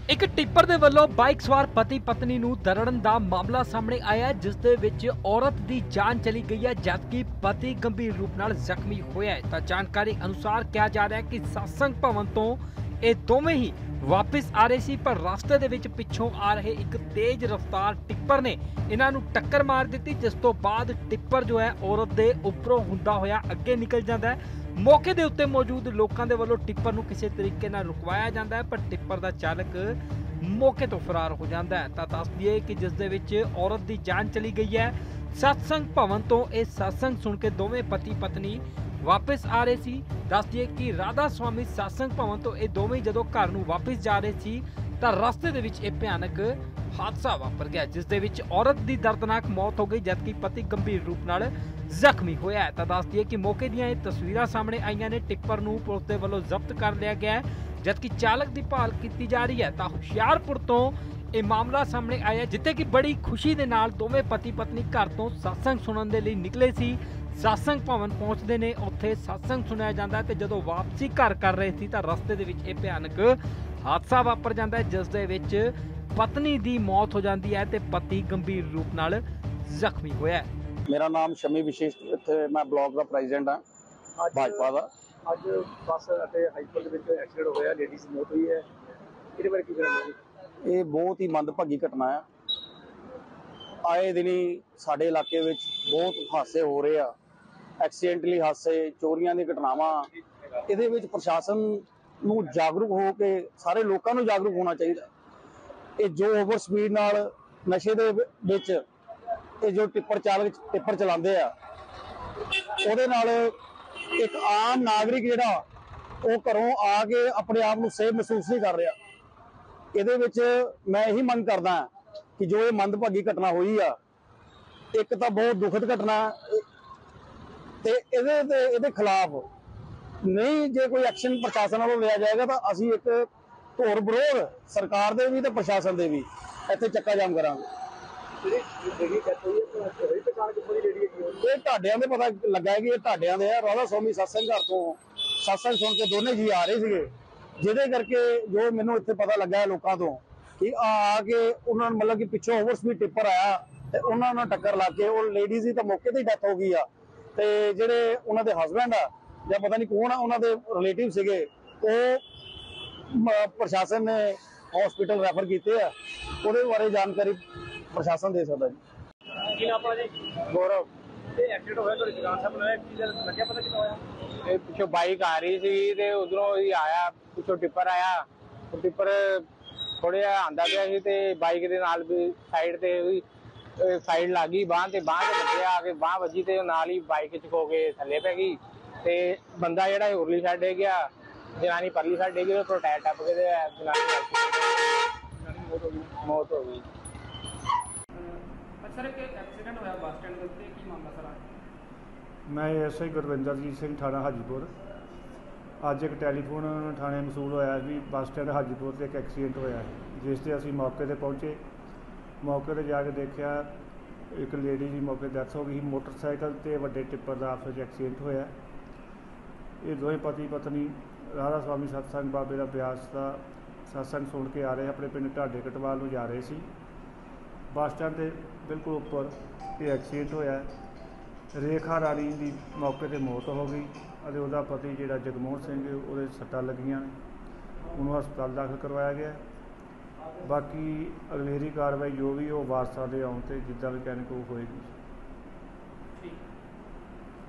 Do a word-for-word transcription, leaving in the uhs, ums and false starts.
ਇੱਕ ਟਿੱਪਰ ਦੇ ਵੱਲੋਂ ਬਾਈਕ ਸਵਾਰ ਪਤੀ ਪਤਨੀ ਨੂੰ ਦਰੜਨ ਦਾ ਮਾਮਲਾ ਸਾਹਮਣੇ ਆਇਆ ਹੈ, ਜਿਸ ਦੇ ਵਿੱਚ ਔਰਤ ਦੀ ਜਾਨ ਚਲੀ ਗਈ ਹੈ ਜਦਕਿ ਪਤੀ ਗੰਭੀਰ ਰੂਪ ਨਾਲ ਜ਼ਖਮੀ ਹੋਇਆ ਹੈ। ਤਾਂ ਜਾਣਕਾਰੀ ਅਨੁਸਾਰ ਕਿਹਾ ਜਾ ਰਿਹਾ ਹੈ ਕਿ ਸਤਸੰਗ ਭਵਨ ਤੋਂ ਇਹ ਦੋਵੇਂ ਹੀ ਵਾਪਸ ਆ ਰਹੇ ਸੀ, ਪਰ ਰਸਤੇ ਦੇ ਵਿੱਚ ਪਿੱਛੋਂ ਆ ਰਹੇ ਇੱਕ ਤੇਜ਼ ਰਫ਼ਤਾਰ ਟਿੱਪਰ ਨੇ ਇਹਨਾਂ ਨੂੰ ਟੱਕਰ ਮਾਰ ਦਿੱਤੀ, ਜਿਸ ਤੋਂ ਬਾਅਦ ਟਿੱਪਰ ਜੋ ਹੈ ਔਰਤ ਦੇ ਉੱਪਰੋਂ ਹੁੰਦਾ ਹੋਇਆ ਅੱਗੇ ਨਿਕਲ ਜਾਂਦਾ ਹੈ। ਮੌਕੇ ਦੇ ਉੱਤੇ ਮੌਜੂਦ ਲੋਕਾਂ ਦੇ ਵੱਲੋਂ ਟਿੱਪਰ ਨੂੰ ਕਿਸੇ ਤਰੀਕੇ ਨਾਲ ਰੁਕਵਾਇਆ ਜਾਂਦਾ ਹੈ, ਪਰ ਟਿੱਪਰ ਦਾ ਚਾਲਕ ਮੌਕੇ ਤੋਂ ਫਰਾਰ ਹੋ ਜਾਂਦਾ ਹੈ। ਤਾਂ ਦੱਸ ਦਈਏ ਕਿ ਜਿਸ ਦੇ ਵਿੱਚ ਔਰਤ ਦੀ ਜਾਨ ਚਲੀ ਗਈ ਹੈ। ਸਤਸੰਗ ਭਵਨ ਤੋਂ ਇਹ ਸਤਸੰਗ ਸੁਣ ਕੇ ਦੋਵੇਂ ਪਤੀ ਪਤਨੀ ਵਾਪਸ ਆ ਰਹੇ ਸੀ। ਦੱਸ ਦਈਏ ਕਿ ਰਾਧਾ ਸਵਾਮੀ ਸਤਸੰਗ ਭਵਨ ਤੋਂ ਇਹ ਦੋਵੇਂ ਜਦੋਂ ਘਰ ਨੂੰ ਵਾਪਸ ਜਾ ਰਹੇ ਸੀ ਤਾਂ ਰਸਤੇ ਦੇ ਵਿੱਚ ਇਹ ਭਿਆਨਕ ਹਾਦਸਾ ਵਾਪਰ ਗਿਆ, ਜਿਸ ਦੇ ਵਿੱਚ ਔਰਤ ਦੀ ਦਰਦਨਾਕ ਮੌਤ ਹੋ ਗਈ ਜਦਕਿ ਪਤੀ ਗੰਭੀਰ ਰੂਪ ਨਾਲ ਜ਼ਖਮੀ ਹੋਇਆ ਹੈ। ਤਾਂ ਦੱਸ ਦਈਏ ਕਿ ਮੌਕੇ ਦੀਆਂ ਇਹ ਤਸਵੀਰਾਂ ਸਾਹਮਣੇ ਆਈਆਂ ਨੇ। ਟਿੱਪਰ ਨੂੰ ਪੁਲਿਸ ਦੇ ਵੱਲੋਂ ਜ਼ਬਤ ਕਰ ਲਿਆ ਗਿਆ ਹੈ ਜਦਕਿ ਚਾਲਕ ਦੀ ਭਾਲ ਕੀਤੀ ਜਾ ਰਹੀ ਹੈ। ਤਾਂ ਹੁਸ਼ਿਆਰਪੁਰ ਤੋਂ ਇਹ ਮਾਮਲਾ ਸਾਹਮਣੇ ਆਇਆ, ਜਿੱਥੇ ਕਿ ਬੜੀ ਖੁਸ਼ੀ ਦੇ ਨਾਲ ਦੋਵੇਂ ਪਤੀ ਪਤਨੀ ਘਰ ਤੋਂ ਸਤਸੰਗ ਸੁਣਨ ਦੇ ਲਈ ਨਿਕਲੇ ਸੀ। ਸਤਸੰਗ ਭਵਨ ਪਹੁੰਚਦੇ ਨੇ, ਉੱਥੇ ਸਤਸੰਗ ਸੁਣਿਆ ਜਾਂਦਾ ਤੇ ਜਦੋਂ ਵਾਪਸੀ ਘਰ ਕਰ ਰਹੇ ਸੀ ਤਾਂ ਰਸਤੇ ਦੇ ਵਿੱਚ ਇਹ ਭਿਆਨਕ ਹਾਦਸਾ ਵਾਪਰ ਜਾਂਦਾ ਹੈ, ਜਿਸ ਦੇ ਵਿੱਚ ਪਤਨੀ ਦੀ ਮੌਤ ਹੋ ਜਾਂਦੀ ਹੈ ਤੇ ਪਤੀ ਗੰਭੀਰ ਰੂਪ ਨਾਲ ਜ਼ਖਮੀ ਹੋਇਆ ਹੈ। मेरा नाम शमी विशेष, इत्थे मैं ब्लॉक का प्रेजिडेंट हाँ भाजपा का। ਅੱਜ ਬੱਸ ਅਤੇ ਹਾਈਪਰ ਦੇ ਵਿੱਚ ਐਕਸੀਡੈਂਟ ਹੋਇਆ, ਲੇਡੀਜ਼ ਦੀ ਮੌਤ ਹੋਈ ਹੈ। ਇਹਦੇ ਬਾਰੇ ਕੀ ਕਹਿਣਾ ਚਾਹੁੰਦੇ? ਇਹ ਬਹੁਤ ਹੀ ਮੰਦਭਾਗੀ ਘਟਨਾ ਆ। ਆਏ ਦਿਨੀ ਸਾਡੇ ਇਲਾਕੇ ਵਿੱਚ ਬਹੁਤ ਹਾਦਸੇ ਹੋ ਰਹੇ ਆ, ਐਕਸੀਡੈਂਟਲੀ ਹਾਦਸੇ, ਚੋਰੀਆਂ ਦੀ ਘਟਨਾਵਾਂ। ਇਹਦੇ ਵਿੱਚ ਪ੍ਰਸ਼ਾਸਨ ਨੂੰ ਜਾਗਰੂਕ ਹੋ ਕੇ ਸਾਰੇ ਲੋਕਾਂ ਨੂੰ ਜਾਗਰੂਕ ਹੋਣਾ ਚਾਹੀਦਾ। ਇਹ ਜੋ ਓਵਰ ਸਪੀਡ ਨਾਲ ਨਸ਼ੇ ਦੇ ਵਿੱਚ ਇਹ ਜੋ ਟਿੱਪਰ ਚਾਲਕ ਟਿੱਪਰ ਚਲਾਉਂਦੇ ਆ, ਉਹਦੇ ਨਾਲ ਇੱਕ ਆਮ ਨਾਗਰਿਕ ਜਿਹੜਾ ਉਹ ਘਰੋਂ ਆ ਕੇ ਆਪਣੇ ਆਪ ਨੂੰ ਸੇਫ ਮਹਿਸੂਸ ਨਹੀਂ ਕਰ ਰਿਹਾ। ਇਹਦੇ ਵਿੱਚ ਮੈਂ ਇਹੀ ਮੰਗ ਕਰਦਾ ਕਿ ਜੋ ਇਹ ਮੰਦਭਾਗੀ ਘਟਨਾ ਹੋਈ ਆ, ਇੱਕ ਤਾਂ ਬਹੁਤ ਦੁਖਦ ਘਟਨਾ ਤੇ ਇਹਦੇ ਤੇ ਇਹਦੇ ਖਿਲਾਫ ਨਹੀਂ ਜੇ ਕੋਈ ਐਕਸ਼ਨ ਪ੍ਰਸ਼ਾਸਨ ਵੱਲੋਂ ਲਿਆ ਜਾਏਗਾ ਤਾਂ ਅਸੀਂ ਇੱਕ ਧੁਰ ਵਿਰੋਧ ਸਰਕਾਰ ਦੇ ਵੀ ਤੇ ਪ੍ਰਸ਼ਾਸਨ ਦੇ ਵੀ ਇੱਥੇ ਚੱਕਾ ਜਾਮ ਕਰਾਂਗੇ। ਇਹ ਢਾਡਿਆਂ ਦੇ ਪਤਾ ਲੱਗਾ ਕਿ ਇਹ ਢਾਡਿਆਂ ਦੇ ਆ। ਰਾਧਾ ਸਵਾਮੀ ਸਤਸੰਗ ਘਰ ਤੋਂ ਸਤਸੰਗ ਸੁਣ ਕੇ ਦੋਨੇ ਜੀ ਆ ਰਹੇ ਸੀਗੇ, ਜਿਹਦੇ ਕਰਕੇ ਜੋ ਮੈਨੂੰ ਇੱਥੇ ਪਤਾ ਲੱਗਾ ਲੋਕਾਂ ਤੋਂ ਕਿ ਆ ਆ ਕੇ ਉਹਨਾਂ ਨੂੰ ਮਤਲਬ ਕਿ ਪਿੱਛੋਂ ਓਵਰ ਸਪੀਡ ਟਿੱਪਰ ਆਇਆ ਤੇ ਉਹਨਾਂ ਨਾਲ ਟੱਕਰ ਲੱਗ ਕੇ ਉਹ ਲੇਡੀਜ਼ ਦੀ ਤਾਂ ਮੌਕੇ ਤੇ ਹੀ ਡੈਥ ਹੋ ਗਈ ਆ, ਤੇ ਜਿਹੜੇ ਉਹਨਾਂ ਦੇ ਹਸਬੈਂਡ ਆ ਜਾਂ ਪਤਾ ਨਹੀਂ ਕੌਣ ਆ ਉਹਨਾਂ ਦੇ ਰਿਲੇਟਿਵ ਸੀਗੇ, ਉਹ ਪ੍ਰਸ਼ਾਸਨ ਨੇ ਹਸਪੀਟਲ ਰੈਫਰ ਕੀਤੇ ਆ। ਉਹਦੇ ਬਾਰੇ ਜਾਣਕਾਰੀ ਪ੍ਰਸ਼ਾਸਨ ਦੇ ਸਕਦਾ ਜੀ। ਕੀ ਨਾਮ ਹੈ ਜੀ? ਗੌਰਵ। ਇਹ ਐਕਸੀਡੈਂਟ ਹੋਇਆ ਤੁਹਾਡੇ ਦੁਕਾਨ ਸਾਹਮਣੇ ਹੋਇਆ, ਕੀ ਲੱਗਿਆ ਪਤਾ ਕਿੱਥੋਂ ਹੋਇਆ? ਇਹ ਪਿੱਛੋਂ ਬਾਈਕ ਆ ਰਹੀ ਸੀ ਤੇ ਉਧਰੋਂ ਹੀ ਆਇਆ, ਪਿੱਛੋਂ ਟਿੱਪਰ ਆਇਆ। ਉਹ ਟਿੱਪਰ ਥੋੜਾ ਜਿਹਾ ਆਂਦਾ ਪਿਆ ਸੀ ਤੇ ਬਾਈਕ ਦੇ ਨਾਲ ਵੀ ਸਾਈਡ ਤੇ ਵੀ ਸਾਈਡ ਲੱਗ ਗਈ ਬਾਂਹ ਤੇ, ਬਾਂਹ ਤੇ ਵੱਜਿਆ ਆ ਕੇ, ਬਾਂਹ ਵੱਜੀ ਤੇ ਨਾਲ ਹੀ ਬਾਈਕ ਚੁੱਕ ਕੇ ਥੱਲੇ ਪੈ ਗਈ ਤੇ ਬੰਦਾ ਜਿਹੜਾ ਉਰਲੀ ਸਾਈਡ ਡੇ ਗਿਆ, ਜਨਾਨੀ ਪਰਲੀ ਸਾਈਡ ਡੇ ਗਈ, ਉਹ ਟਾਇਰ ਟੱਪ ਕੇ ਤੇ ਜਨਾਨੀ ਮੌਤ ਹੋ ਗਈ। ਸਰ ਇੱਕ ਐਕਸੀਡੈਂਟ ਹੋਇਆ ਬੱਸ ਸਟੈਂਡ ਦੇ ਉੱਤੇ, ਕੀ ਮਾਮਲਾ ਸਰ? ਮੈਂ ਐਸਆਈ ਗੁਰਵਿੰਦਰਜੀਤ ਸਿੰਘ ਥਾਣਾ ਹਾਜੀਪੁਰ। ਅੱਜ ਇੱਕ ਟੈਲੀਫੋਨ ਥਾਣੇ ਮਸੂਲ ਹੋਇਆ ਵੀ ਬੱਸ ਸਟੈਂਡ ਹਾਜੀਪੁਰ 'ਤੇ ਇੱਕ ਐਕਸੀਡੈਂਟ ਹੋਇਆ, ਜਿਸ 'ਤੇ ਅਸੀਂ ਮੌਕੇ 'ਤੇ ਪਹੁੰਚੇ। ਮੌਕੇ 'ਤੇ ਜਾ ਕੇ ਦੇਖਿਆ ਇੱਕ ਲੇਡੀ ਦੀ ਮੌਕੇ ਡੈਥ ਹੋ ਗਈ। ਮੋਟਰਸਾਈਕਲ ਤੇ ਵੱਡੇ ਟਿੱਪਰ ਦਾ ਆਪਸ ਵਿੱਚ ਐਕਸੀਡੈਂਟ ਹੋਇਆ। ਇਹ ਦੋਵੇਂ ਪਤੀ ਪਤਨੀ ਰਾਧਾ ਸਵਾਮੀ ਸਤਸੰਗ ਬਾਬੇ ਦਾ ਬਿਆਸ ਦਾ ਸਤਸੰਗ ਸੁਣ ਕੇ ਆ ਰਹੇ, ਆਪਣੇ ਪਿੰਡ ਢਾਡੇ ਕਟਵਾਲ ਨੂੰ ਜਾ ਰਹੇ ਸੀ। ਬੱਸ ਸਟੈਂਡ ਦੇ ਬਿਲਕੁਲ ਉੱਪਰ ਇਹ ਐਕਸੀਡੈਂਟ ਹੋਇਆ। ਰੇਖਾ ਰਾਣੀ ਦੀ ਮੌਕੇ 'ਤੇ ਮੌਤ ਹੋ ਗਈ ਅਤੇ ਉਹਦਾ ਪਤੀ ਜਿਹੜਾ ਜਗਮੋਹਨ ਸਿੰਘ, ਉਹਦੇ ਸੱਟਾਂ ਲੱਗੀਆਂ, ਉਹਨੂੰ ਹਸਪਤਾਲ ਦਾਖਲ ਕਰਵਾਇਆ ਗਿਆ। ਬਾਕੀ ਅਗਲੇਰੀ ਕਾਰਵਾਈ ਜੋ ਵੀ ਉਹ ਵਾਰਸਾਂ ਦੇ ਆਉਣ 'ਤੇ ਜਿੱਦਾਂ ਵੀ ਕਹਿਣ ਕੋ ਹੋਏਗੀ।